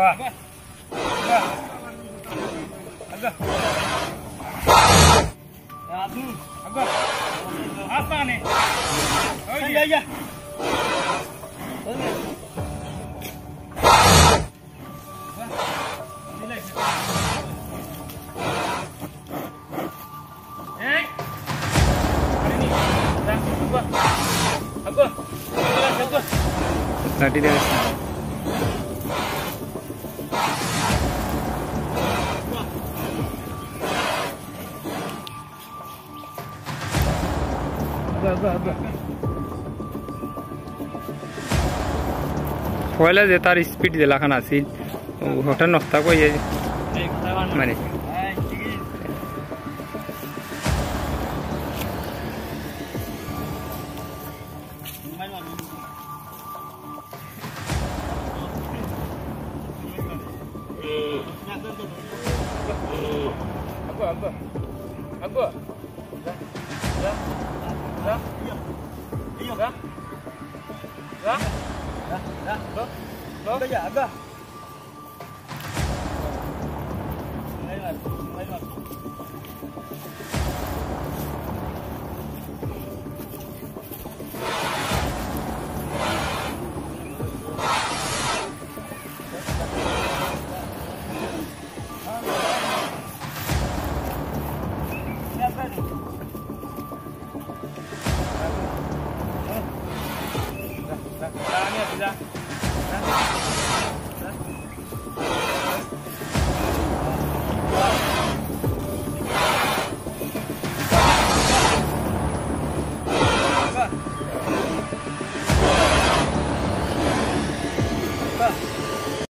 Agak. Agak. Agak. Apa nih? Oh iya iya. लाठी दे पहले जे तार स्पीड दिला खान आसी होटल नखता को ये माने Tangannya bisa.